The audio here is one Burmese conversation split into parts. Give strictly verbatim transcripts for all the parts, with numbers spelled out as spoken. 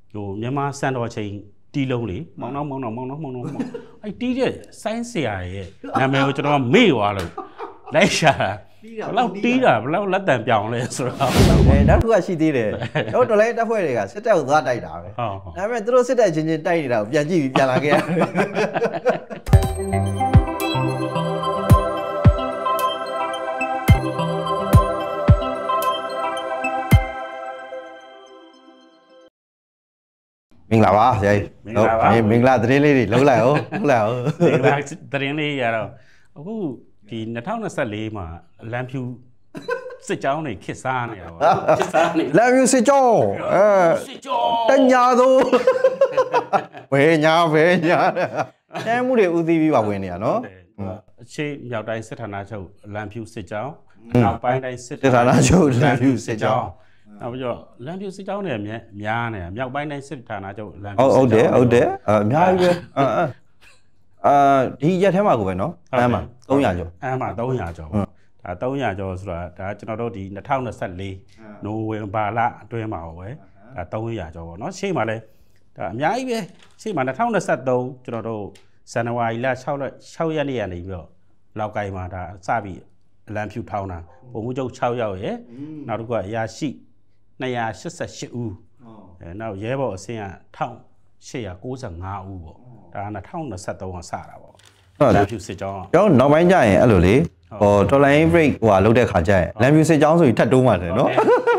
ဟိုမြန်မာစံတော်ချိန်တီးလုံးလေမောင်နှောင်းမောင်နှောင်းမောင်နှောင်းမောင်နှောင်းအဲ့တီးတဲ့ဆိုင်းဆရာရဲ့နာမည်ကိုကျွန်တော်မေ့သွားလို့လိုက်ရှာဘလောက်တီးတာဘလောက်လက်တံပြောင်းလဲဆိုတော့အဲနောက်တစ်ခုကရှိသေးတယ်တော့တော်လိုက်တက်ဖွဲ့တွေကစစ်တပ်ကိုသွားတိုက်တာပဲဒါပေမဲ့သူတို့စစ်တပ်ချင်းချင်းတိုက်နေတာကိုပြန်ကြည့်ပြီးပြန်လာခဲ့မင်္ဂလာပါဆရာကြီးမင်္ဂလာပါမင်္ဂလာသတင်းလေးတွေလုံးလိုက်အောင်ဟုတ်လားဟုတ်မင်္ဂလာသတင်းလေးရတော့အခုဒီ၂၀၂၄မှာလမ်းဖြူစစ်ကြောင်းတွေခစ်စားနေတာပေါ့ခစ်စားနေလမ်းဖြူစစ်ကြောင်းအဲစစ်ကြောင်းတညာသောဘယ်ညာဘယ်ညာအဲမှုတွေဦးစီးပြီးပါဝင်နေရနော်အရှိမြောက်တိုင်းစစ်ဌာနချုပ်လမ်းဖြူစစ်ကြောင်းနောက်ပိုင်းတိုင်းစစ်ဌာနချုပ်လမ်းဖြူစစ်ကြောင်းနောက်ပြီးတော့လမ်းဖြူစစ်ကြောင်းတွေများနေမြောက်ပိုင်းတိုင်းစစ်ဌာနချုပ်လမ်းဖြူဟုတ်တယ်ဟုတ်တယ်အများကြီးပဲအာဒီရက်ထဲမှာကိုပဲနော်အမ်းမှာ၃ရာကျော်အမ်းမှာ၃ရာကျော်ပေါ့ဒါ၃ရာကျော်ဆိုတာဒါကျွန်တော်တို့ဒီ၂၀၂၄နိုဝင်ဘာလအတွင်းမှာပဲဒါ၃ရာကျော်ပေါ့နော်ရှေ့မှာလဲဒါအများကြီးပဲရှေ့မှာ၂၀၂၃ကျွန်တော်တို့ဇန်နဝါရီလ၆ရက်နေ့ကနေပြီးတော့လောက်ကိုင်းမှာဒါစပြီးလမ်းဖြူထောင်းတာပုံမှုချုပ်၆ယောက်ရယ်နောက်တစ်ခုကအရာရှိ၂၈၈ဦးအဲနောက်ရဲဘော်အဆင့်က၁၈၉၅ဦးပေါ့ဒါ၂၀၂၃ကစတာပေါ့လမ်းဖြူစစ်ကြောင်းကျွန်တော်နောက်ပိုင်းကျရင်အဲ့လိုလေဟို Torline break ဟိုလောက်တဲ့ခါကျရင်လမ်းဖြူစစ်ကြောင်းဆိုပြီးထပ်တိုးမှတယ်နော်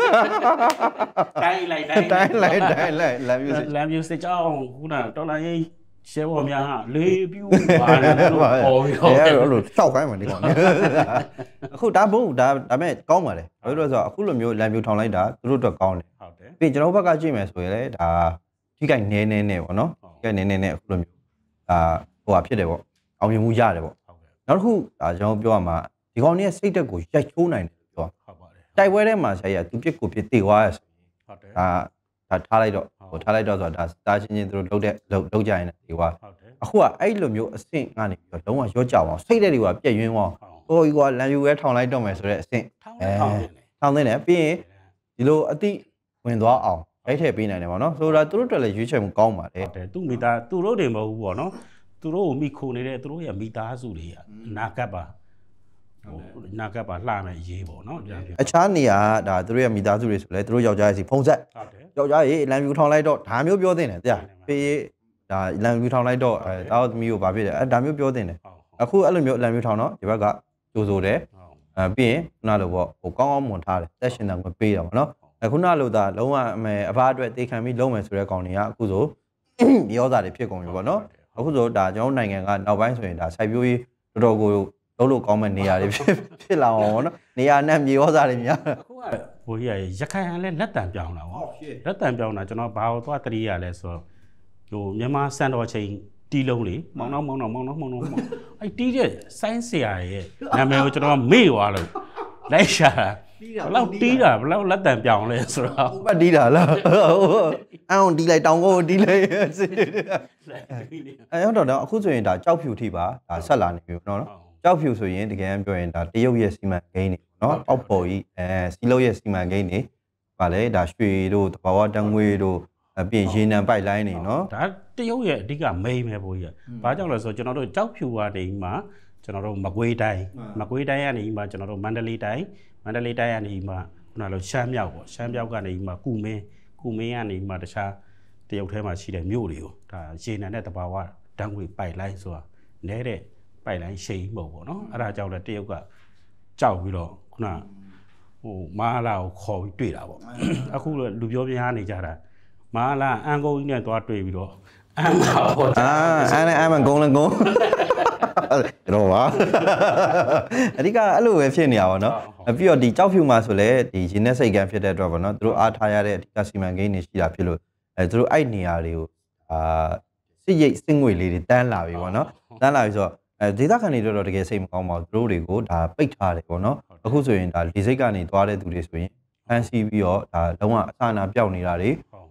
တိုင်းလိုက်တိုင်းတိုင်းလိုက်တိုင်းလိုက်လမ်းဖြူစစ်လမ်းဖြူစစ်ကြောင်းခုန Torline ရှဲဘော်များလေးပြူပါတယ်လို့ပေါ်ပြီးတော့အဲ့လိုရှောက်ခိုင်းမှဒီကောင်အခုဒါဘုံဒါဒါမဲ့ကောင်းပါလေဘာလို့လဲဆိုတော့အခုလိုမျိုးလမ်းဖြူထောင်လိုက်တာသူတို့အတွက်ကောင်းတယ်ဟုတ်တယ်ပြီးကျွန်တော်ဘက်ကကြည့်မယ်ဆိုရင်လေဒါထိခိုက်နည်းနည်းနဲ့ပေါ့နော်ထိခိုက်နည်းနည်းနဲ့အခုလိုမျိုးဒါဟိုဟာဖြစ်တယ်ပေါ့အောင်မြင်မှုရတယ်ပေါ့နောက်တစ်ခုဒါကျွန်တော်ပြောရမှာဒီကောင်ကြီးရဲ့စိတ်တက်ကိုရိုက်ချိုးနိုင်တယ်ပြောဟုတ်ပါတယ်တိုက်ပွဲထဲမှာဆရာကြီးကသူပြစ်ကိုပြစ်တေသွားရဆိုရင်ဟုတ်တယ်ဒါဒါထားလိုက်တော့ဟိုထားလိုက်တော့ဆိုတာဒါတာချင်းချင်းသူတို့လုံးတဲ့လုံးကြရင်တေသွားဟုတ်တယ်အခုကအဲ့လိုမျိုးအဆင့်ကနေပြီးတော့လုံးဝရော့ကြအောင်စိတ်တဲ့တွေကပြက်ယွင်းအောင်ဟိုကြီးကလမ်းယူရဲထောင်လိုက်တော့မယ်ဆိုတဲ့အဆင့်ထောင်ထောင်ထောင်နေတယ်ပြီးရင်ဒီလိုအတိဝင်သွားအောင်အဲ့ထည့်ပေးနိုင်တယ်ပေါ့နော်ဆိုတာသူတို့အတွက်လည်းရွေးချယ်မှုကောင်းပါတယ်ဟုတ်တယ်သူမိသားသူတို့တွေမဟုတ်ဘူးပေါ့နော်သူတို့ကိုမိခိုနေတဲ့သူတို့ရဲ့မိသားစုတွေကအနာကပ်ပါဟိုနာကပ်ပါလှမယ်ရေးပေါ့နော်အခြားနေရာဒါသူတို့ရဲ့မိသားစုတွေဆိုလဲသူတို့ယောက်ျားရဲ့စီဖုံးဆက်ဟုတ်တယ်ယောက်ျားရေလမ်းယူထောင်လိုက်တော့ဒါမျိုးပြောတင်တယ်တရားပေးဒါလမ်းယူထောင်လိုက်တော့အဲတာသမီးကိုဗာဖြစ်တယ်အဲဒါမျိုးပြောတင်တယ်အခုအဲ့လိုမျိုးလမ်းယူထောင်တော့ဒီဘက်ကကြိုးဆိုတယ်အဲပြီးရင်ခုနလိုပေါ့ဟိုကောင်းကောင်းမွန်ထားတယ်တက်ရှင်တယ်မပေးတာပေါ့နော်အခုနလိုသာလုံးဝအမေအဖားအတွက်တေခံပြီးလုံးမယ်ဆိုတဲ့ကောင်တွေကအခုဆိုဒီရောသားတွေဖြစ်ကုန်ပြီပေါ့နော်အခုဆိုဒါကျွန်တော်နိုင်ငံကနောက်ပိုင်းဆိုရင်ဒါစိုက်ပျိုးရေးတော်တော်ကိုလုံးလို့ကောင်းမဲ့နေရာတွေဖြစ်ဖြစ်လာအောင်ပေါ့နော်နေရာနဲ့မြေရောသားတွေများအခုကဘိုးကြီးရခိုင်ကလည်းလက်တံပြောင်းတာပေါ့လက်တံပြောင်းတာကျွန်တော်ဘာလို့သွားတတိရလဲဆိုတော့ဟိုမြန်မာစံတော်ချိန်တီးလုံးလေမောင်နှောင်းမောင်နှောင်းမောင်နှောင်းမောင်နှောင်းအဲ့တီးတဲ့ဆိုင်းဆရာရဲ့နာမည်ကိုကျွန်တော်မေ့သွားလို့လိုက်ရှာဘလောက်တီးတာဘလောက်လက်တံပြောင်းလဲဆိုတော့ဘတ်တီးတာလားအောင်တီးလိုက်တောင်ကိုတီးလိုက်အဲဟုတ်တော့အခုဆိုရင်ဒါကြောက်ဖြူထိပါဒါဆက်လာနေပြီနော်ကြောက်ဖြူဆိုရင်တကယ်ပြောရင်ဒါတရုတ်ရဲ့စီမံကိန်းတွေနော်အောက်ပေါ်ကြီးအဲစီလုံးရဲ့စီမံကိန်းတွေဗာလဲဒါရွှေတို့တဘာဝတန်ငွေတို့အပြင်ရေနံပိုက်လိုင်းတွေနော်ဒါတရုတ်ရဲ့အဓိကမိန်းပဲဘိုးကြီးဘာကြောင့်လဲဆိုတော့ကျွန်တော်တို့ကြောက်ဖြူကနေမှကျွန်တော်တို့မကွေးတိုင်းမကွေးတိုင်းကနေမှကျွန်တော်တို့မန္တလေးတိုင်းမန္တလေးတိုင်းကနေမှခုနလိုရှမ်းမြောက်ပေါ့ရှမ်းမြောက်ကနေမှကုမင်းကုမင်းကနေမှတခြားတရုတ်ထဲမှာရှိတဲ့မြို့တွေကိုဒါရေနံနဲ့တဘာဝတန်ငွေပိုက်လိုင်းဆိုတာနဲတဲ့ပိုက်လိုင်းရှိန်မဟုတ်ပေါ့နော်အဲ့ဒါကြောင့်လည်းတရုတ်ကကြောက်ပြီးတော့ခုနဟိုမဟာလာကိုခေါ်ပြီးတွေ့တာပေါ့အခုလူပြောပြားနေကြတာမဟာလာအန်ကုန်းကြီးနဲ့သွားတွေ့ပြီးတော့အန်ပါပေါ့အာအဲ့နဲ့အမကုန်းလည်းကုန်းတော့ပါအဓိကအဲ့လိုပဲဖြစ်နေတာပေါ့နော်ပြီးတော့ဒီကြောက်ဖြူမှာဆိုလဲဒီရင်းနဲ့စိတ်ကန်းဖြစ်တဲ့အတွက်ပေါ့နော်သူတို့အားထားရတဲ့အဓိကစီမံကိန်းတွေရှိတာဖြစ်လို့အဲသူတို့အဲ့နေရာတွေကိုအာစစ်ရိတ်စစ်ငွေလေးတွေတန်းလာပြီပေါ့နော်တန်းလာပြီဆိုတော့အဲဒေသခံတွေတော့တကယ်စိတ်မကောင်းပါဘူးသူတို့တွေကိုဒါပိတ်ထားတယ်ပေါ့နော်အခုဆိုရင်ဒါဒီစိတ်ကနေသွားတဲ့သူတွေဆိုရင်ဖန်ဆီးပြီးတော့ဒါလုံးဝအဆအနာပြောက်နေတာတွေ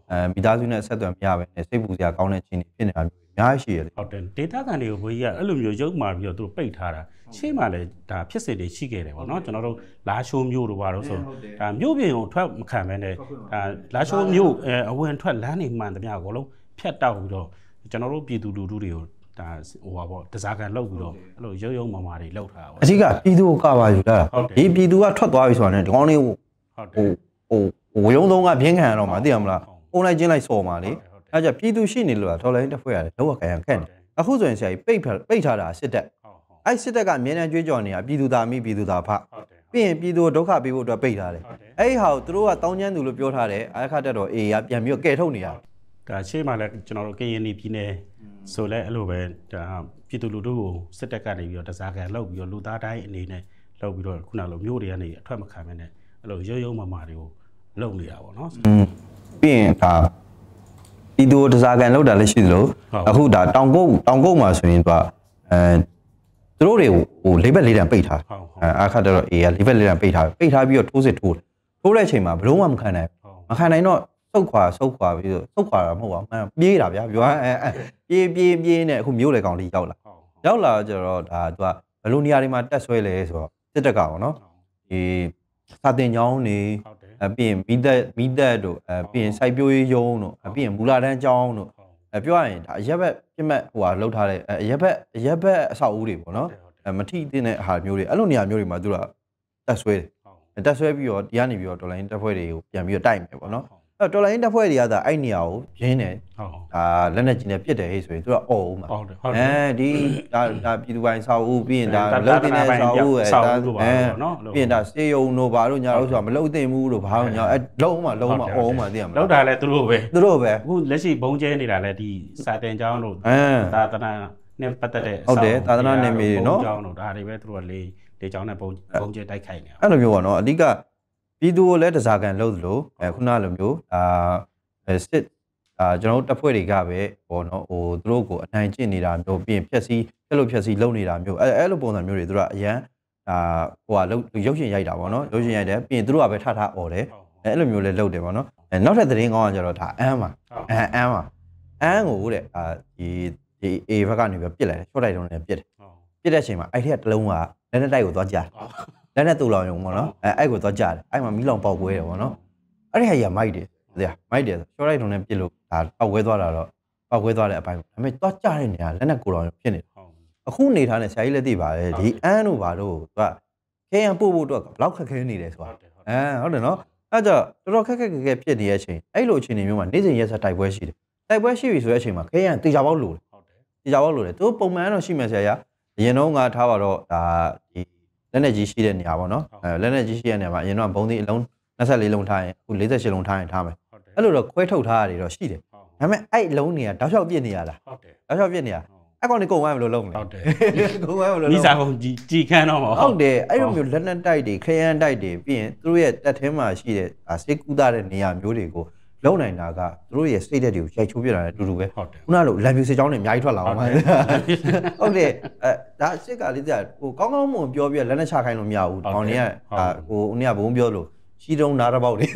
အဲမိသားစုနဲ့ဆက်သွယ်မရပဲနဲ့စိတ်ပူစရာကောင်းတဲ့အခြေအနေဖြစ်နေတာမျိုးအများကြီးရှိရတယ်ဟုတ်တယ်ဒေတာကန်တွေကိုဘိုးကြီးကအဲ့လိုမျိုးရုပ်မာပြီးတော့သူတို့ပိတ်ထားတာရှေ့မှာလည်းဒါဖြစ်စစ်တွေရှိခဲ့တယ်ပေါ့နော်ကျွန်တော်တို့လာရှိုးမျိုးတို့ဘာလို့ဆိုဒါမျိုးပြင်ကိုထွက်မခံမဲနဲ့ဒါလာရှိုးမျိုးအဝင်ထွက်လမ်းတွေမှန်သမျှအကုန်လုံးဖြတ်တောက်ပြီးတော့ကျွန်တော်တို့ပြည်သူလူထုတွေကိုဒါဟိုပါပေါ့တစားကန်လောက်ပြီးတော့အဲ့လိုရုပ်ရုပ်မာမာတွေလောက်ထားတာပေါ့အကြီးကပြည်သူကိုကပါယူလာတာဒီပြည်သူကထွက်သွားပြီဆိုတာနဲ့ဒီကောင်းလေးဟိုဟိုဟိုဝရုံသုံးကပြင်းခံရတော့မှာသိရမလားအွန်လိုင်းကျင်းလိုက်စော်မှာလေအဲ့ကြပြည်သူရှိနေလို့လားတော်လိုင်းတစ်ဖွဲ့ရတယ်လောက်ခံရခက်နေအခုဆိုရင်ဆရာကြီးပိတ်ပိတ်ထားတာစစ်တပ်အဲ့စစ်တပ်ကအမြဲတမ်းကြွေးကြော်နေတာပြည်သူသားမိပြည်သူသားဖပြီးရင်ပြည်သူဒုက္ခပေးဖို့အတွက်ပိတ်ထားတယ်အဲ့ဒီဟာကိုသူတို့ကတောင်းကျမ်းသူလို့ပြောထားတယ်အခါတက်တော့အေးကပြန်ပြီးတော့ကဲထုတ်နေတာဒါရှေ့မှာလည်းကျွန်တော်တို့ကရင်ပြည်နယ်ဆိုလဲအဲ့လိုပဲဒါပြည်သူလူထုကိုစစ်တပ်ကနေပြီးတော့တစားကန်လောက်ပြီးတော့လူသားတိုင်းအနေနဲ့လောက်ပြီးတော့ခုနလိုမျိုးတွေကနေအထွက်မခံမနဲ့အဲ့လိုရုပ်ရုပ်မာမာတွေကိုလုံနေတာပေါ့နော်ပြီးရင်ဒါပြည်သူတစားကန်လောက်တာလည်းရှိသလိုအခုဒါတောင်ကုတ်တောင်ကုတ်မှာဆိုရင်သူကအဲသူတို့တွေဟိုလေးဘက်လေးတန်ပိတ်ထားအဲအခါတော့အေးကလေးဘက်လေးတန်ပိတ်ထားပိတ်ထားပြီးတော့ထိုးစစ်ထိုးတယ်ထိုးတဲ့အချိန်မှာဘလုံးဝမခံနိုင်မခံနိုင်တော့စုတ်ခွာစုတ်ခွာပြီးတော့စုတ်ခွာတာမဟုတ်ပါဘူးပြေးတာဗျာပြောအဲပြေးပြေးပြေးနဲ့အခုမျိုးလေကောင်လေးရောက်လာရောက်လာကြတော့ဒါသူကဘလို့နေရာတွေမှာတက်ဆွဲလဲဆိုတော့စစ်တပ်ကပေါ့နော်ဒီစာတင်ကျောင်းနေအပြင်မိသက်မိသက်တို့အပြင်စိုက်ပျိုးရေးရုံးတို့အပြင်မူလာတန်းကျောင်းတို့အပြောရရင်ဒါအရက်ဘက်ပြမတ်ဟိုဟာလောက်ထားတဲ့အရက်ဘက်အရက်ဘက်အဆောက်အဦတွေပေါ့နော်အမထိတဲ့ဟာမျိုးတွေအဲ့လိုနေရာမျိုးတွေမှာသူကတက်ဆွဲတယ်တက်ဆွဲပြီးတော့ဒီကနေပြီးတော့ဒေါ်လာရင်းတက်ဖွဲ့တွေကိုပြန်ပြီးတော့တိုက်မယ်ပေါ့နော်အဲ့ဒေါ်လာရင်းတက်ဖွဲ့တွေကသာအဲ့နေရာကိုရင်းတယ်ဒါလက်နဲ့ကြီးနဲ့ပြစ်တယ်ဟဲ့ဆိုရင်သူကအော်ဦးမှာအဲဒီဒါဒါပြည်သူပိုင်းဆောက်ဦးပြီးရင်ဒါမလုတ်တင်တဲ့ဆောက်ဦးအဲဒါပြီးရင်ဒါစေယုံတို့ဘာလို့ညာလို့ဆိုတာမလုတ်တင်ဘူးလို့ဘာလို့ညာအဲလုံးမှာလုံးမှာအော်ဦးမှာသိရမလားလောက်တာလဲသူတို့ပဲသူတို့ပဲအခုလက်ရှိဘုံကျဲနေတာလဲဒီစာတင်ကျောင်းတို့သာသနာနဲ့ပတ်သက်တဲ့ဟုတ်တယ်သာသနာနယ်မြေတွေနော်ကျောင်းတို့ဒါတွေပဲသူတို့ကလေလေကျောင်းနဲ့ဘုံဘုံကျဲတိုက်ခိုက်နေတာအဲ့လိုမျိုးပေါ့နော်အဓိကပြည်သူကိုလည်းတစားကန်လို့သလိုအဲခုနလိုမျိုးအာစစ်အာကျွန်တော်တို့တပ်ဖွဲ့တွေကပဲပေါ့နော်ဟိုသူတို့ကိုအနိုင်ကျင့်နေတာမျိုးပြီးရင်ဖြက်စီးဖြက်လို့ဖြက်စီးလုပ်နေတာမျိုးအဲအဲ့လိုပုံစံမျိုးတွေသူတို့ကအရန်အာဟိုကရုပ်ရှင်ရိုက်တာပေါ့နော်ရုပ်ရှင်ရိုက်တယ်ပြီးရင်သူတို့ကပဲထထអော်တယ်အဲအဲ့လိုမျိုးလည်းလုပ်တယ်ပေါ့နော်အဲနောက်ထပ်သတင်းကောင်းကကျတော့ဒါအမ်းပါအမ်းအမ်းပါအမ်းကိုတဲ့အာဒီဒီ A ဘက်ကနေပြီးပြစ်လိုက်တယ်ရှော့တိုက်တုံးနဲ့ပြစ်တယ်ပြစ်တဲ့အချိန်မှာအဲ့ထက်တလုံးကလက်နဲ့တိုက်ကိုသွားကြားလက်နဲ့တူလောင်ရုံပေါ့နော်အဲအဲ့ကိုသွားကြားတယ်အဲ့မှာမီးလောင်ပေါက်ကွဲတယ်ပေါ့နော်အဲ့ဒီဟာကြီးမိုက်တယ်တရားမိုက်တယ်ရှော့တိုက်တုံးနဲ့ပြစ်လို့ဒါပေါက်ကွဲသွားတာတော့ပေါက်ကွဲသွားတဲ့အပိုင်းဒါပေမဲ့သွားကြားတဲ့နေရာလက်နဲ့ကိုလောင်ရုံဖြစ်နေတယ်အခုနေထားတဲ့ဆရာကြီးလက်သိပါလေဒီအန်းတို့ဘာလို့သူကခဲရန်ပို့ဖို့တော့ဘလောက်ခက်ခဲနေတယ်ဆိုတာအဲဟုတ်တယ်နော်အဲ့ကြတော်တော်ခက်ခက်ခက်ခဲဖြစ်နေတဲ့အချိန်အဲ့လိုအခြေအနေမျိုးမှာနေ့စဉ်ရက်ဆက်တိုက်ပွဲရှိတယ်တိုက်ပွဲရှိပြီဆိုတဲ့အချိန်မှာခဲရန်တေချာပေါက်လို့တေချာပေါက်လို့တယ်သူပုံမှန်တော့ရှိမှဆရာကြီးအရင်တော့ငါထားပါတော့ဒါဒီလက်နဲ့ကြီးရှိတဲ့နေရာပေါ့နော်အဲလက်နဲ့ကြီးရှိတဲ့နေရာမှာအရင်တော့ဘုံသီးအလုံး၂၄လုံးထားရင်အခု၄၈လုံးထားရင်ထားမယ်အဲ့လိုတော့ခွဲထုတ်ထားရတယ်တော့ရှိတယ်ဒါပေမဲ့အဲ့လုံးနေရတောက်လျှောက်ပြစ်နေရလားဟုတ်တယ်တောက်လျှောက်ပြစ်နေရအဲ့ကောင်လေးကုန်ဝမ်းမလို့လုံးနေဟုတ်တယ်ကုန်ဝမ်းမလို့မိစာကုန်ကြီးကြီးခန်းတော့မဟုတ်ဟုတ်တယ်အဲ့လိုမျိုးလက်နက်တိုက်တွေခရမ်းတိုက်တွေပြီးရင်သူတို့ရဲ့တက်ထဲမှာရှိတဲ့စိတ်ကူးသားတဲ့နေရာမျိုးတွေကိုလုံနိုင်တာကသူတို့ရဲ့စိတ်ဓာတ်တွေကိုရိုက်ချိုးပြတာလည်းအတူတူပဲခုနလိုလမ်းပြူစစ်ကြောင်းတွေအများကြီးထွက်လာအောင်ပါဟုတ်တယ်အဲဒါစစ်ကလေးကဟိုကောင်းကောင်းမွန်ပြောပြလက်နဲ့ချခိုင်းလို့မရဘူး။ကောင်တွေကဟိုဦးနေကဘုံပြောလို့ရှိတုံးနားတစ်ပေါက်တွေ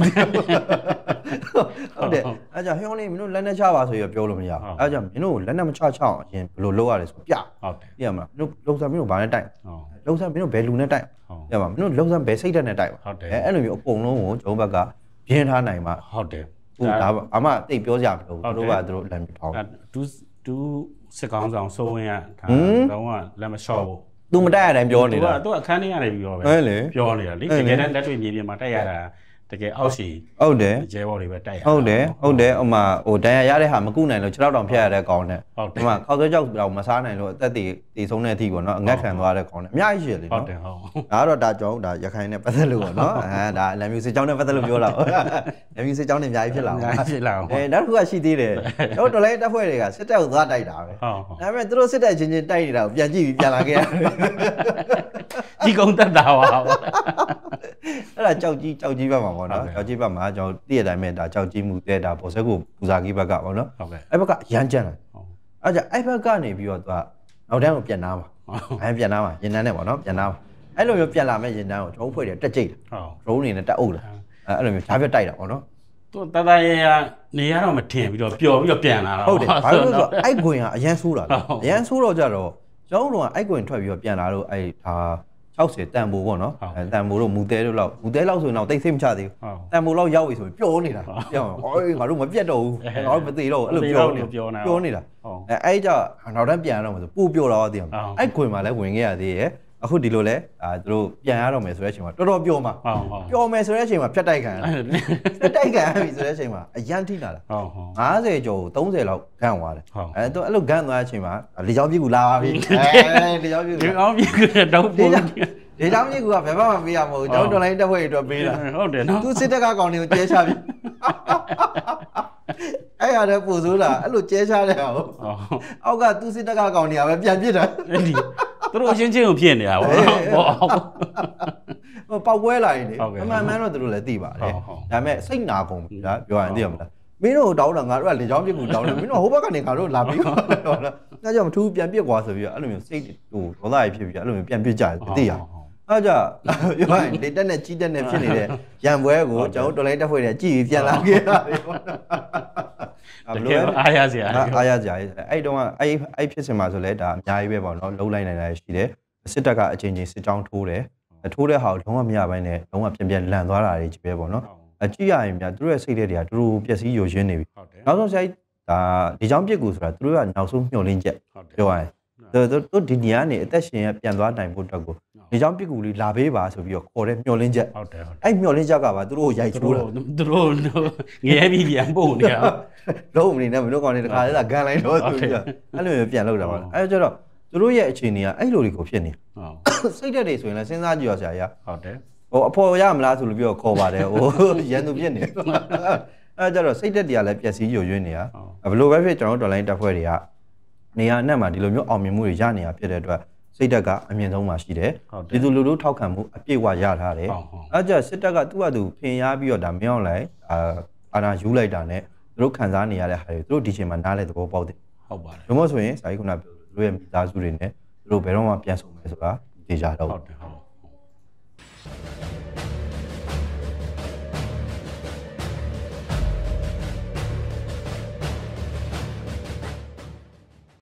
ဟုတ်တယ်အဲကြောင့်ဟိုနေမင်းတို့လက်နဲ့ချပါဆိုရပြောလို့မရဘူး။အဲကြောင့်မင်းတို့လက်နဲ့မချချအောင်အရင်ဘယ်လိုလုပ်ရလဲဆိုပြဟုတ်တယ်ပြရမလားမင်းတို့လုံဆန်မင်းတို့ဘာနဲ့တိုက်လုံဆန်မင်းတို့ဘယ်လူနဲ့တိုက်ပြပါမင်းတို့လုံဆန်ဘယ်စိတ်ဓာတ်နဲ့တိုက်ပါအဲအဲ့လိုမျိုးအကုန်လုံးကိုကျွန်တော်ဘက်ကပြင်းထားနိုင်မှာဟုတ်တယ်ဟုတ်ဒါအမှတိတ်ပြောကြမလို့သူတို့ကသူတို့လမ်းပြထောင်းဒူးဒူးစစ်ကောင်းဆောင်စိုးဝင်းကဒါတော့ကလက်မလျှော့ဘူးသူမတက်ရတိုင်းပြောနေတာသူကအခန်းထဲကနေပြီးတော့ပဲပြောနေတာလေတကယ်တမ်းလက်တွေ့မြေပြင်မှာတက်ရတာတကယ်အောက်ရှိဟုတ်တယ်ကျဲဘော်တွေပဲတိုက်ရဟုတ်တယ်ဟုတ်တယ်ဥမာဟိုတန်ရရတဲ့ဟာမကုနိုင်လို့ခြေထောက်တောင်ဖြတ်ရတဲ့ကောင်နဲ့ဥမာခေါက်ဆွဲကြောက်တောင်မစားနိုင်လို့အသက်တွေတည်ဆုံးတဲ့အထိပေါ့နော်အငတ်ခံသွားတဲ့ကောင်နဲ့အများကြီးရှိတယ်လေနော်ဟုတ်တယ်ဟုတ်ဒါကတော့ဒါကြောင့်ဒါရခိုင်နဲ့ပတ်သက်လို့ပေါ့နော်အဲဒါလမ်းမျိုးစစ်ကြောင်းနဲ့ပတ်သက်လို့ပြောတာလမ်းမျိုးစစ်ကြောင်းနဲ့အများကြီးဖြစ်လာအောင်ဖြစ်လာအောင်အဲနောက်တစ်ခုကရှိသေးတယ်တော့တော်လိုက်တပ်ဖွဲ့တွေကစစ်တပ်ကိုသွားတိုက်တာပဲဒါပေမဲ့သူတို့စစ်တပ်ချင်းချင်းတိုက်နေတာကိုပြန်ကြည့်ပြီးပြန်လာခဲ့ရတယ်ကြီးကုန်းတက်တာပါအဲ့ဒါကြောက်ကြီးကြောက်ကြီးဘက်မှာပေါ့နော်ကြောက်ကြီးဘက်မှာကျွန်တော်သိရတဲ့အတိုင်းပဲဒါကြောက်ကြီးမှုတဲ့ဒါပေါ်ဆက်ကိုပူဇာကြီးဘက်ကပေါ့နော်ဟုတ်ကဲ့အဲ့ဘက်ကရမ်းကြမ်းတယ်အဲ့ကြအဲ့ဘက်ကနေပြီးတော့သူကနောက်တန်းကိုပြန်နာမှာအဲ့ပြန်နာမှာရင်တန်းနဲ့ပေါ့နော်ပြန်နာမှာအဲ့လိုမျိုးပြန်လာမဲ့ရင်တန်းကိုကျွန်တော်ဖွဲ့တယ်တက်ကြိတ်တယ်ဟုတ် drone နေနဲ့တက်အုပ်တယ်အဲ့လိုမျိုးဓာတ်ပြတ်တိုက်တာပေါ့နော်သူတသားရနေရတော့မထင်ပြီးတော့ပျော်ပြီးတော့ပြန်လာတော့ဟုတ်တယ်ဘာလို့လဲဆိုတော့အဲ့ကွင်ကအရန်ဆိုးတာအရန်ဆိုးတော့ကြတော့ကျွန်တော်တို့ကအဲ့ကွင်ထွက်ပြီးတော့ပြန်လာတော့အဲ့ဒါsixtyတန်ဖိုးပေါ့နော်တန်ဖိုးတို့မူတဲတို့လောက်မူတဲလောက်ဆိုရင်တော့တိတ်စိတ်မချသေးဘူးတန်ဖိုးလောက်ရောက်ပြီဆိုရင်ပျော်နေတာပြောင်းအော်ငါတို့မပြတ်တော့ဘူးငါတို့မသေးတော့ဘူးအဲ့လိုပြောနေပြောနေတာအဲအဲ့ကြနောက်တန်းပြန်ရတော့မှဆိုပူပျော်တော့တည်အောင်အဲ့ခွင်မှာလည်းဝင်ခဲ့ရသေးရဲ့အခုဒီလိုလဲအာသူတို့ပြန်ရတော့မယ်ဆိုတဲ့အချိန်မှာတော်တော်ပျော်မှာပျော်မယ်ဆိုတဲ့အချိန်မှာဖြတ်တိုက်ခံဖြတ်တိုက်ခံပြီဆိုတဲ့အချိန်မှာအရန်ထိလာတာfiftyကျော်thirtyလောက်ဂန့်သွားတယ်အဲသူအဲ့လိုဂန့်သွားတဲ့အချိန်မှာလေချောင်းပြကူလာပါပြီအဲလေချောင်းပြကူလေချောင်းပြကူတော့ပို့လေချောင်းပြကူကဘယ်မှမပေးရမဟုတ်ကျွန်တော်တော်လိုင်းတက်ဖွဲ့အတွက်ပေးတာဟုတ်တယ်နော်သူစစ်တပ်ကကောင်တွေကိုကျဲချပြီအဲ့ရတဲ့ပူဆိုးတာအဲ့လိုကျဲချတဲ့ဟောအောက်ကသူစစ်တပ်ကကောင်တွေကပဲပြန်ပြစ်တာအဲ့ဒီသူတို့အချင်းချင်းကိုဖြစ်နေတာဗောဟိုပောက်ပွဲလာရင်လေအမှန်မှန်တော့သူတို့လည်းသိပါတယ်ဒါပေမဲ့စိတ်နာကုန်ပြီလားပြောရရင်သိရမလားမင်းတို့တောင်းတာငါတို့ကလေချောင်းပြစ်ကူတောင်းတယ်မင်းတို့ဟိုဘက်ကနေငါတို့လာပြီးတော့ဟုတ်လားဒါကြောင့်မထူးပြန်ပြစ်ကွာဆိုပြီးတော့အဲ့လိုမျိုးစိတ်ဟိုဒေါသကြီးဖြစ်ပြီးအဲ့လိုမျိုးပြန်ပြစ်ကြတယ်သိရအဲ့ကြပြောရရင်လေတက်နဲ့ကြီးတက်နဲ့ဖြစ်နေတဲ့ရံပွဲကိုကျွန်တော်တော်လိုင်းတက်ဖွဲ့တဲ့ကြည့်ပြီးပြန်လာခဲ့တာလေပေါ့ဘလို့အားရစရာအားရစရာအဲ့တုန်းကအဲ့အဲ့ဖြစ်စင်မှာဆိုလဲဒါအများကြီးပဲပေါ့နော်လုံးလိုက်နိုင်တာရှိတယ်စစ်တပ်ကအချင်းချင်းစစ်ကြောင်းထိုးတယ်ထိုးတဲ့ဟာကိုလုံးဝမရပိုင်းနဲ့လုံးဝပြန်ပြန်လန်သွားတာတွေကြီးပဲပေါ့နော်အကြည့်ရရင်များသူတို့ရဲ့စိတ်တွေကတူတူပျက်စီးယိုယွင်းနေပြီနောက်ဆုံးဆိုင်ဒါဒီကြောင့်ပြစ်ကူဆိုတာသူတို့ကနောက်ဆုံးမျှော်လင့်ချက်ပြောရရင်သူဒီနေရာနေအသက်ရှင်ရပြန်သွားနိုင်ဖို့အတွက်ကိုဒီကြောင့်ပြစ်ကူလေးလာပေးပါဆိုပြီးတော့ခေါ်တဲ့မျှော်လင့်ချက်ဟုတ်တယ်ဟုတ်အဲ့မျှော်လင့်ချက်ကပါသူတို့ကိုရိုက်ချိုးတာသူတို့ငရဲပြီးပြန်ပို့နေတာလုံးမနေနဲ့မင်းတို့ကောင်တွေတခါလေးလာဂန်လိုက်တော့သူကအဲ့လိုမျိုးပြန်လုပ်တာပါအဲ့ကျတော့သူတို့ရဲ့အခြေအနေကအဲ့လိုတွေကိုဖြစ်နေဟုတ်စိတ်တက်တွေဆိုရင်လည်းစဉ်းစားကြည့်ရစရာရဟုတ်တယ်ဟိုအဖော်ရမလားဆိုလို့ပြောခေါ်ပါတယ်ဟိုရန်သူဖြစ်နေအဲ့ကျတော့စိတ်တက်တွေကလည်းပျက်စီးယိုယွင်းနေတာဘယ်လိုပဲဖြစ်ကျွန်တော်တို့ online တက်ဖွဲ့တွေကနေရာအနှံ့မှာဒီလိုမျိုးအောင်မြင်မှုတွေရနေတာဖြစ်တဲ့အတွက်စိတ်တက်ကအမြင့်ဆုံးမှာရှိတယ်ဒီလိုလူလူထောက်ခံမှုအပြည့်အဝရထားတယ်အဲ့ကျစစ်တပ်ကသူ့ဟာသူဖင်ရပြီးတော့ဒါမင်းအောင်လိုက်အာအာနာယူလိုက်တာနဲ့သူတို့ခံစားနေရတဲ့ဟာတွေသူတို့ဒီချိန်မှာနားလဲသဘောပေါက်တယ်ဟုတ်ပါတယ်ဒါမှမဟုတ်ဆိုရင်စာရေးခုနပြောသူတို့ရဲ့မိသားစုတွေနဲ့သူတို့ဘယ်တော့မှပြန်ဆုံမယ်ဆိုတာသိကြတော့ဟုတ်တယ်ဟုတ်